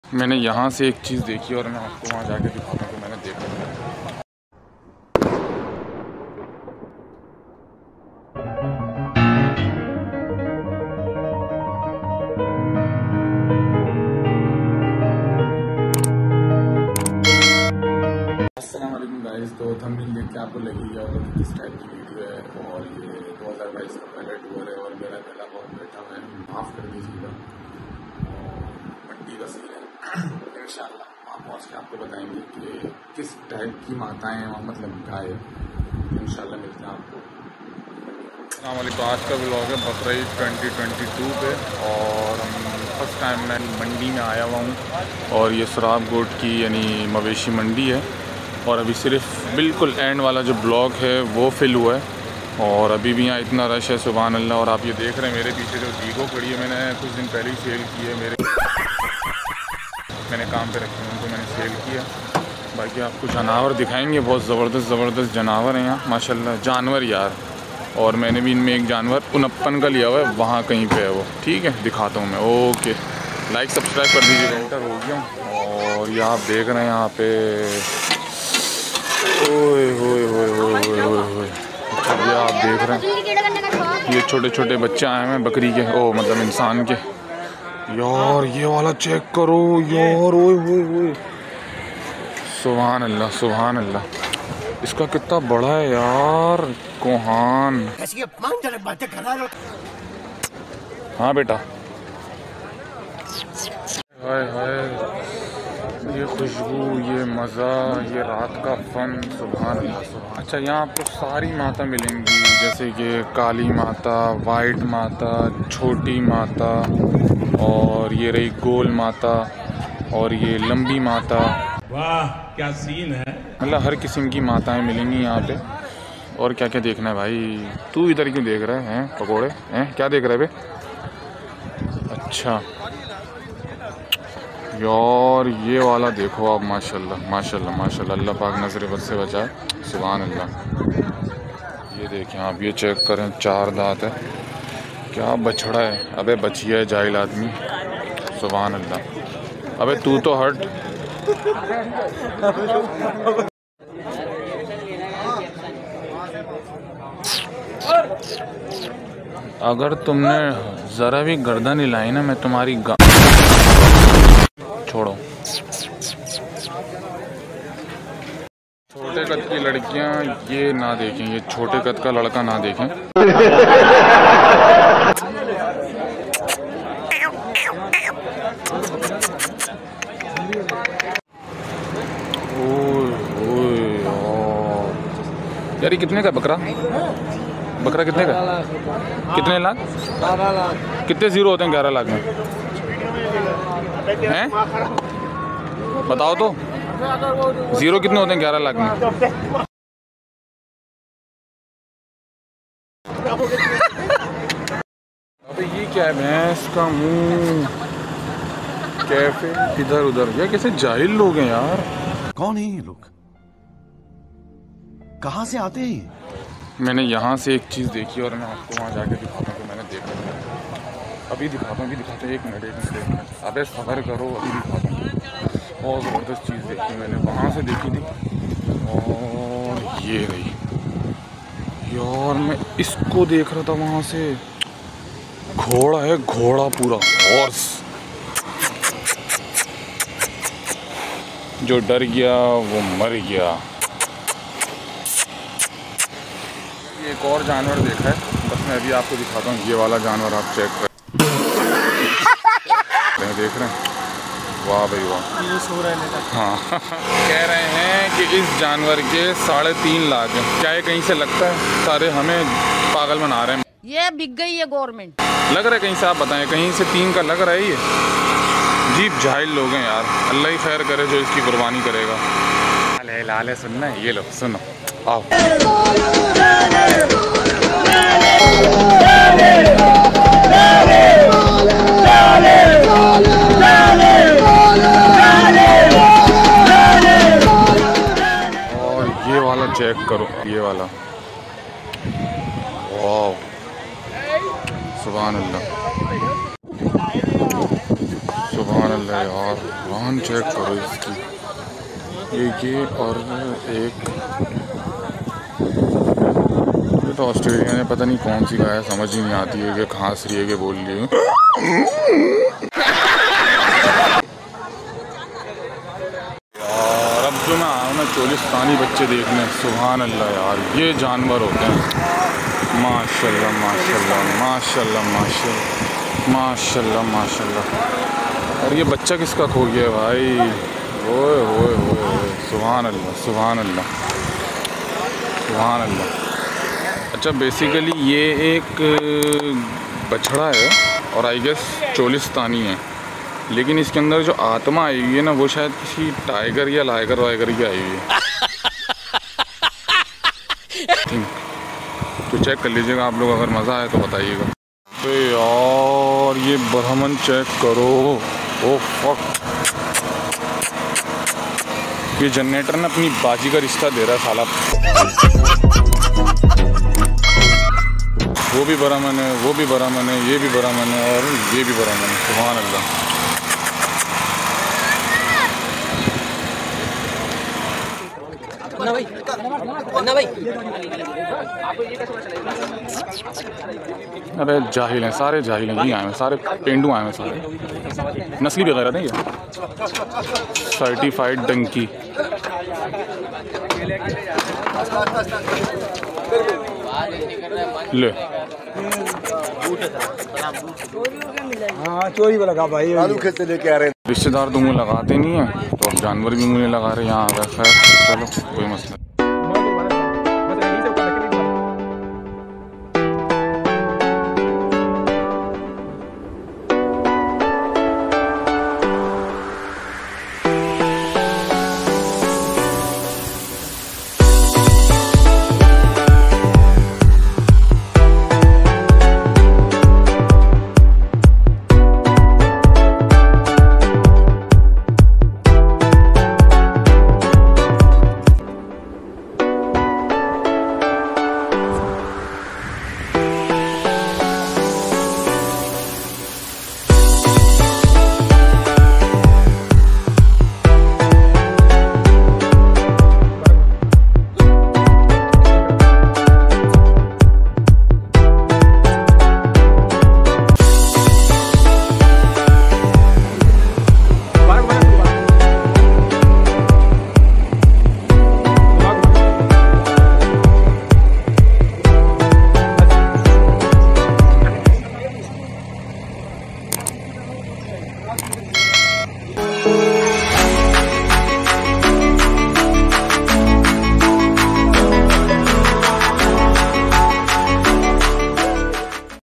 मैंने यहाँ से एक चीज़ देखी और मैं आपको वहाँ जाके दिखाता हूँ कि मैंने देखा है। अस्सलाम वालेकुम गाइस। तो थंबनेल देख के आपको लगी गया होगा कि किस टाइप की वीडियो है और ये 2022 का पहला टूर है और मेरा गला बहुत बैठा हुआ है, माफ़ कर दीजिएगा। मंडी का सीन है। इंशाल्लाह वहाँ पहुँच के आपको बताएंगे कि किस टाइप की माताएँ और मतलब गाय इंशाल्लाह मिलते हैं आपको। अस्सलाम वालेकुम। आज का व्लॉग है बकरीद 2022 पे और फर्स्ट टाइम मैं मंडी में आया हुआ हूँ और ये सराब गोट की यानी मवेशी मंडी है और अभी सिर्फ बिल्कुल एंड वाला जो ब्लॉक है वो फिल हुआ है और अभी भी यहाँ इतना रश है, सुभान अल्लाह। और आप ये देख रहे हैं मेरे पीछे जो डीगो खड़ी है, मैंने कुछ दिन पहले ही सेल की है। मैंने काम पे रखे हैं उनको, मैंने सेल किया। बाकी आपको जानवर दिखाएंगे, बहुत ज़बरदस्त जानवर हैं यहाँ माशाल्लाह, जानवर यार। और मैंने भी इनमें एक जानवर उनप्पन का लिया हुआ है, वहाँ कहीं पे है वो, ठीक है दिखाता हूँ मैं। ओके, लाइक सब्सक्राइब कर दीजिएगा। एंटर हो गया और ये आप देख रहे हैं यहाँ पे, ओए होए होए होए होए होए होए। ये आप देख रहे हैं ये छोटे छोटे बच्चे आए हैं बकरी के, ओ मतलब इंसान के। यार ये वाला चेक करो यार, ओए होए होए, सुभान अल्लाह सुभान अल्लाह। इसका कितना बड़ा है यार, कोहान। हाँ बेटा, हाय हाय, ये खुशबू, ये मज़ा, ये रात का फन, सुभान अल्लाह सुभान। अच्छा, यहाँ आपको सारी माता मिलेंगी, जैसे कि काली माता, वाइट माता, छोटी माता, और ये रही गोल माता, और ये लंबी माता। वाह क्या सीन है। मतलब हर किस्म की माताएं मिलेंगी यहाँ पे। और क्या क्या देखना है भाई? तू इधर क्यों देख रहा है? पकोड़े हैं? क्या देख रहा है बे? अच्छा यार, ये वाला देखो आप, माशाल्लाह माशाल्लाह माशाल्लाह, अल्लाह पाक नजर बद से बचाए, सुभान अल्लाह। ये देखें आप, ये चेक करें, 4 दांत है, क्या बछड़ा है। अबे बचिया है जाहिल आदमी, सुभान अल्लाह। अबे तू तो हट। अगर तुमने ज़रा भी गर्दन हिलाई ना, मैं तुम्हारी छोड़ो। छोटे कद की लड़कियां ये ना देखें, ये छोटे कद का लड़का ना देखें। यार ये कितने का बकरा? बकरा कितने का? कितने लाख? 12 लाख। कितने जीरो होते हैं 11 लाख में? हैं? बताओ तो, जीरो कितने होते हैं 11 लाख में? अबे ये क्या है? भैंस का मुंह, कैफे, इधर उधर। यार कैसे जाहिल लोग हैं यार। कौन है ये लोग? कहाँ से आते हैं? मैंने यहाँ से एक चीज़ देखी और मैं आपको वहाँ जाके दिखाता हूँ कि मैंने देखा है। अभी दिखाता हूँ, एक मिनट। अबे सब्र करो, अभी दिखाता हूँ। बहुत ज़बरदस्त चीज़ देखी मैंने, वहाँ से देखी थी और ये रही यार। मैं इसको देख रहा था वहाँ से, घोड़ा है, घोड़ा पूरा हॉर्स। जो डर गया वो मर गया। एक और जानवर देखा है, बस मैं अभी आपको दिखाता हूँ। ये वाला जानवर आप चेक कर देख रहे हैं, वाह भाई वाह। ये सो रहे हैं। हाँ कह रहे हैं कि इस जानवर के 3.5 लाख हैं। क्या ये कहीं से लगता है? सारे हमें पागल बना रहे हैं। ये बिक गई है गवर्नमेंट, लग रहा है कहीं से, आप बताएं, कहीं से 3 का लग रहा है ये? जीप जाहिल लोग हैं यार, अल्लाह ही खैर करे जो इसकी कुर्बानी करेगा। लाले सुनना है, ये लो सुनो, आओ। और ये वाला चेक करो, ये वाला, वाह सुभान अल्लाह सुभान अल्लाह यार, वाहन चेक करो इसकी, ये और एक ये तो ऑस्ट्रेलिया में पता नहीं कौन सी गाय है, समझ ही नहीं आती है कि खांस रही है कि बोल रही है। यार अब जो मैं आया हूँ ना चोलिस्तानी बच्चे देखने, सुभान अल्लाह यार, ये जानवर होते हैं। माशाल्लाह माशाल्लाह माशाल्लाह माशाल्लाह माशाल्लाह माशाल्लाह। और ये बच्चा किसका खो गया है भाई, ओए ओए ओए, सुभान अल्लाह सुभान अल्लाह सुभान अल्लाह। अच्छा बेसिकली ये एक बछड़ा है और आई गेस चोलिस्तानी है, लेकिन इसके अंदर जो आत्मा आई हुई है ना वो शायद किसी टाइगर या लाइगर वाइगर की आई हुई है। तो चेक कर लीजिएगा आप लोग, अगर मज़ा आए तो बताइएगा। तो यार ये ब्राह्मण चेक करो, ओ फक, ये जनरेटर ने अपनी बाजी का रिश्ता दे रहा है साला। वो भी ब्राह्मण है, वो भी ब्राह्मण है, ये भी ब्राह्मण है और ये भी ब्राह्मण है, सुभान अल्लाह। अरे जाहिल हैं, सारे जाहिल हैं, नहीं आए हैं, सारे पेंडू आए हैं, सारे नस्ली वगैरह नहीं है, सर्टिफाइड डंकी। ले हाँ चोरी वाला का भाई, आलू खेत से लेके आ रहे हैं। रिश्तेदार तो मुँह लगाते नहीं है, तो अब जानवर भी मुँह लगा रहे हैं यहाँ आ गए। खैर चलो कोई मसला।